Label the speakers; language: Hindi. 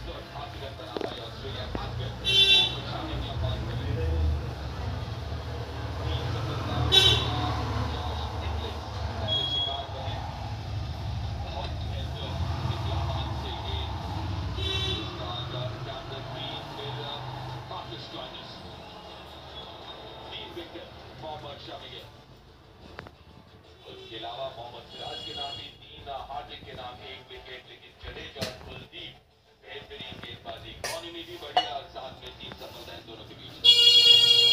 Speaker 1: उसके अलावा मोहम्मद सिराज के नाम ही 3, हार्दिक के नाम 1 विकेट, लेकिन जडेजा और कुलदीप बेहतरीन गेंदबाजी, इकॉनमी भी बढ़िया और साथ में 3 सफलताएं दोनों के बीच।